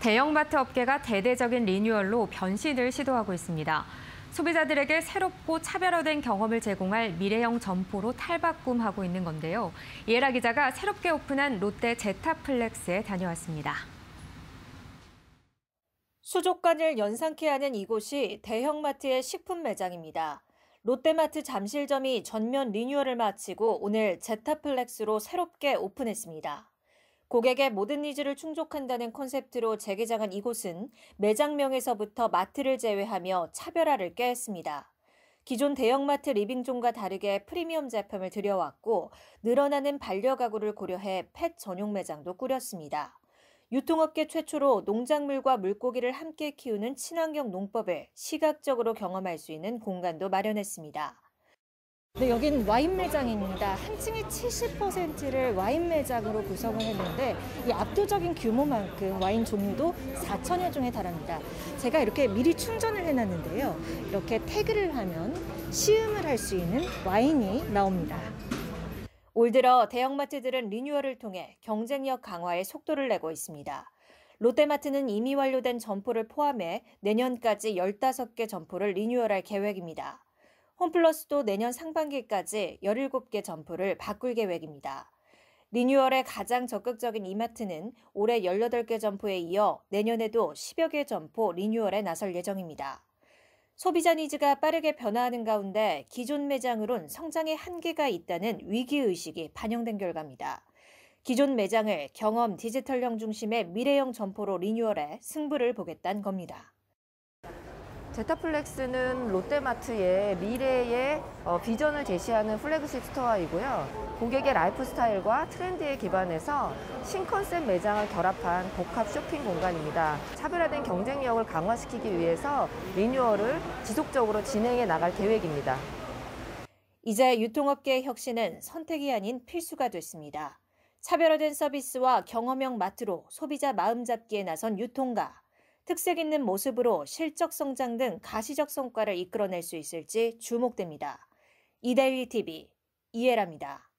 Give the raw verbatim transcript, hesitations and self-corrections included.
대형마트 업계가 대대적인 리뉴얼로 변신을 시도하고 있습니다. 소비자들에게 새롭고 차별화된 경험을 제공할 미래형 점포로 탈바꿈하고 있는 건데요. 이해라 기자가 새롭게 오픈한 롯데 제타플렉스에 다녀왔습니다. 수족관을 연상케 하는 이곳이 대형마트의 식품 매장입니다. 롯데마트 잠실점이 전면 리뉴얼을 마치고 오늘 제타플렉스로 새롭게 오픈했습니다. 고객의 모든 니즈를 충족한다는 콘셉트로 재개장한 이곳은 매장명에서부터 마트를 제외하며 차별화를 꾀했습니다. 기존 대형마트 리빙존과 다르게 프리미엄 제품을 들여왔고 늘어나는 반려가구를 고려해 펫 전용 매장도 꾸렸습니다. 유통업계 최초로 농작물과 물고기를 함께 키우는 친환경 농법을 시각적으로 경험할 수 있는 공간도 마련했습니다. 네, 여긴 와인 매장입니다. 한 층의 칠십 퍼센트를 와인 매장으로 구성을 했는데 이 압도적인 규모만큼 와인 종류도 사천여 종에 달합니다. 제가 이렇게 미리 충전을 해놨는데요. 이렇게 태그를 하면 시음을 할 수 있는 와인이 나옵니다. 올 들어 대형마트들은 리뉴얼을 통해 경쟁력 강화에 속도를 내고 있습니다. 롯데마트는 이미 완료된 점포를 포함해 내년까지 열다섯 개 점포를 리뉴얼할 계획입니다. 홈플러스도 내년 상반기까지 열일곱 개 점포를 바꿀 계획입니다. 리뉴얼에 가장 적극적인 이마트는 올해 열여덟 개 점포에 이어 내년에도 십여 개 점포 리뉴얼에 나설 예정입니다. 소비자 니즈가 빠르게 변화하는 가운데 기존 매장으론 성장의 한계가 있다는 위기의식이 반영된 결과입니다. 기존 매장을 경험 디지털형 중심의 미래형 점포로 리뉴얼해 승부를 보겠다는 겁니다. 제타플렉스는 롯데마트의 미래의 어, 비전을 제시하는 플래그십 스토어이고요. 고객의 라이프 스타일과 트렌드에 기반해서 신컨셉 매장을 결합한 복합 쇼핑 공간입니다. 차별화된 경쟁력을 강화시키기 위해서 리뉴얼을 지속적으로 진행해 나갈 계획입니다. 이제 유통업계의 혁신은 선택이 아닌 필수가 됐습니다. 차별화된 서비스와 경험형 마트로 소비자 마음 잡기에 나선 유통가. 특색 있는 모습으로 실적 성장 등 가시적 성과를 이끌어낼 수 있을지 주목됩니다. 이데일리 티비 이해라입니다.